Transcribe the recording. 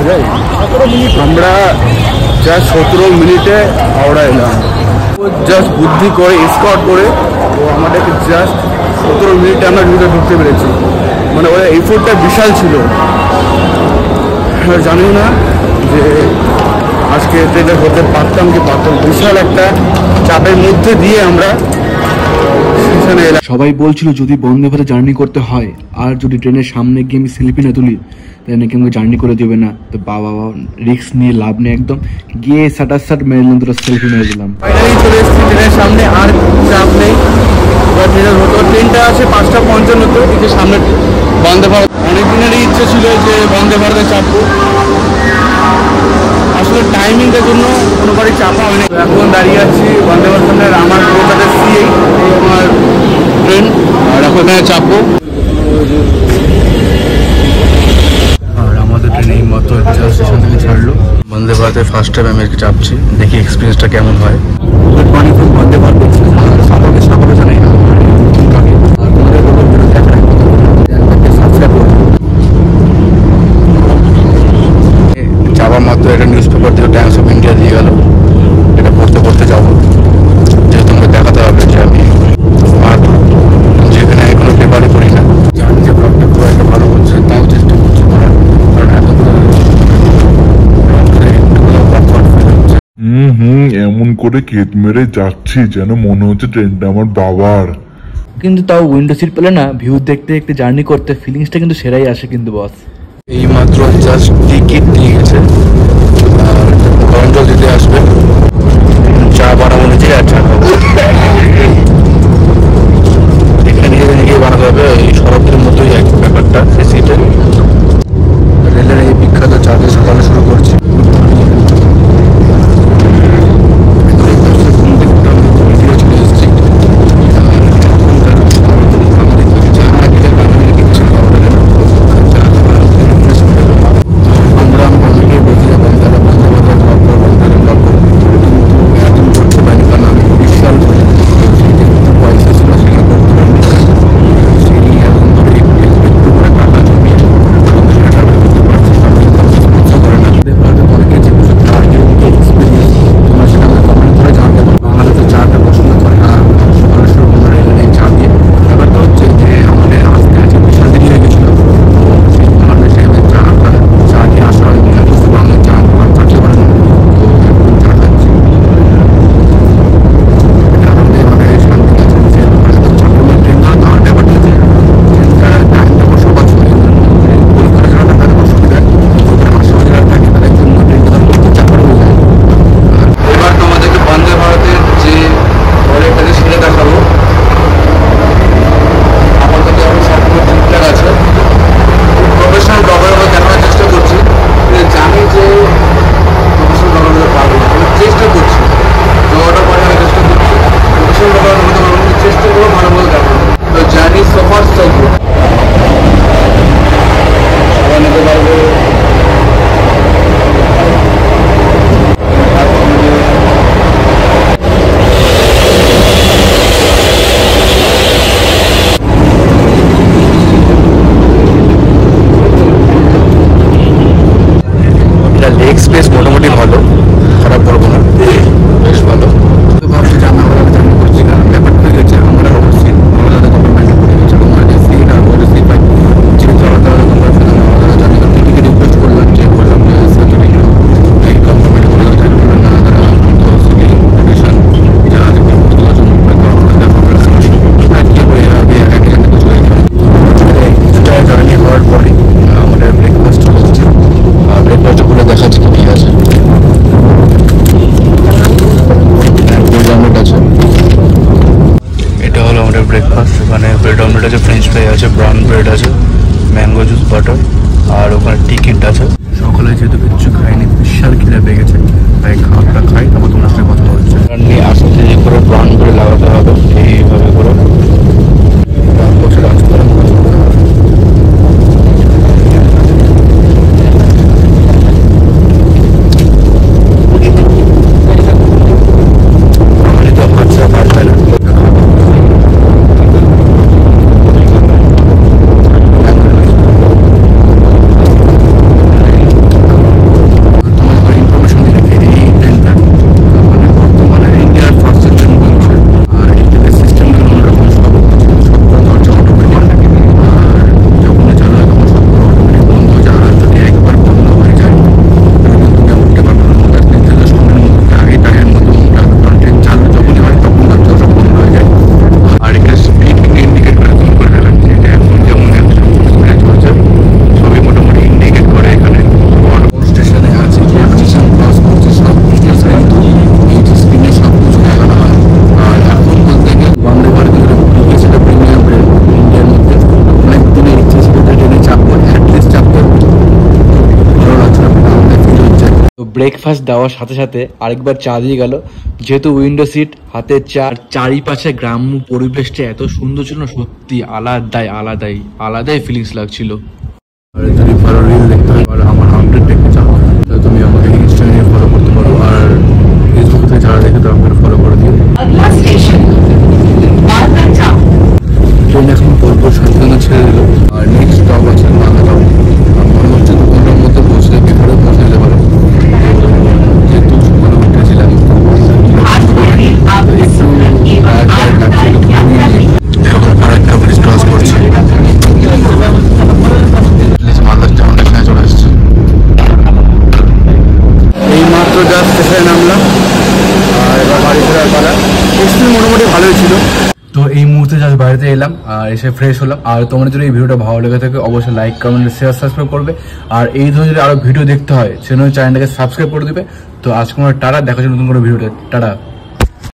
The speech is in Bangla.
আমরা জাস্ট 17 মিনিটে হাওড়া এলাম। ও জাস্ট বুদ্ধি করে স্কট করে ও আমাদেরকে জাস্ট 17 মিনিটে আমরা ঢুকতে পেরেছি। মানে ওর এফোর্টটা বিশাল ছিল। জানি না যে আজকে ট্রেনে হতে পারতাম কি পারতাম। বিশাল একটা চাপের মধ্যে দিয়ে আমরা স্টেশনে এলাম। সবাই বলছিল যদি বন্দে ভারতে জার্নি করতে হয় আর যদি ট্রেনের সামনে গিয়ে আমি সেলফি না তুলি তাহলে নাকি আমাকে জার্নি করে দেবে না। তো বাবা রিস্ক নিয়ে লাভ নেই, একদম গিয়ে সাটাসাট মেরে দিলাম, দুটো সেলফি মেরে দিলাম। ফাইনালি চলে এসেছি ট্রেনের সামনে, আর চাপ নেই। ট্রেনের হতো ট্রেনটা আছে 5:55 দিকে সামনে বন্দে ভারত। অনেক দিনেরই ইচ্ছে ছিল যে বন্দে ভারতে চাপবো, আসলে টাইমিংটার জন্য কোনোবারই চাপা হয়নি। এখন দাঁড়িয়ে আছি বন্দে ভারতের আমার কলকাতার C8 আমার ট্রেন, আর এখন এখানে চাপবো। আর আমাদের ট্রেন এই মতো স্টেশন থেকে ছাড়লো। বন্দে ভারতে ফার্স্ট টাইম আমি চাপছি, দেখি এক্সপিরিয়েন্সটা কেমন হয়। Good morning from Vande Bharat. সকলকে স্বাগত জানাই। যাওয়ার মাত্র একটা নিউজ পেপার থেকে টাইমস অফ ইন্ডিয়া দিয়ে গেল, এটা পড়তে পড়তে যাবো, যেহেতু আমাকে দেখাতে হবে যে আমি স্মার্ট, যেখানে কোনো পেপারই পড়ি না। জানি যে ব্লগটা খুব একটা ভালো হচ্ছে, তাও চেষ্টা করছি করার, কারণ এমন করে কেত মেরে যাচ্ছি যেন মনে হচ্ছে ট্রেনটা আমার বাবার। কিন্তু তাও উইন্ডো সিট পেলে না ভিউ দেখতে দেখতে জার্নি করতে ফিলিংসটা কিন্তু সেরাই আসে কিন্তু বস। এই মাত্র জাস্ট টিকিট নিয়ে গেছে, আর গরম জল দিতে আসবে, চা বানাবো নিজে আর চা খাবো। এখানে নিজে নিজে বানাতে হবে, এই সড়কের মতোই এক ব্যাপারটা। সেই সিটে রেলের এই বিখ্যাত চা দিয়ে সকালে শুরু করছি। ব্রেকফাস্ট দেওয়ার সাথে সাথে আরেকবার চা দিয়ে গেল, যেহেতু উইন্ডো সিট, হাতে চা, চারিপাশে গ্রাম্য পরিবেশটা এত সুন্দর ছিল না, সত্যি আলাদাই ফিলিংস লাগছিল। আর যদি ভালো রিল দেখতে হয় আর আমার আপডেট দেখতে চাও তাহলে তুমি আমাকে ইনস্টাগ্রামে ফলো করতে পারো, আর ফেসবুক থেকে যারা দেখে তারা আমাকে ফলো করে দিও। ট্রেন এখন পরপর শান্তিনা ছেড়ে দিল, আর নেক্সট স্টপ আছে মালদাটাও। মনে হচ্ছে 2 ঘন্টার মধ্যে পৌঁছলে বিহারে পৌঁছে যেতে পারে। যেহেতু সকালে উঠেছিলাম এখন আরেকটা ব্রিজ ক্রস করছি, মালদা স্টেশনে চলে এসেছে। এই মাত্র জাস্ট স্টেশনে নামলাম, আর এবার বাড়ি ফেরার পালা। এক্সপিরিয়েন্স মোটামুটি ভালোই ছিল। তো এই মুহূর্তে জাস্ট বাড়িতে এলাম আর এসে ফ্রেশ হলাম। আর তোমাদের যদি এই ভিডিওটা ভালো লেগে থাকে অবশ্যই লাইক, কমেন্ট, শেয়ার, সাবস্ক্রাইব করবে। আর এই ধরনের যদি আরো ভিডিও দেখতে হয় সেজন্য চ্যানেলটাকে সাবস্ক্রাইব করে দিবে। তো আজকে আমরা টাটা, দেখা হচ্ছে নতুন করে ভিডিওটা। টাটা।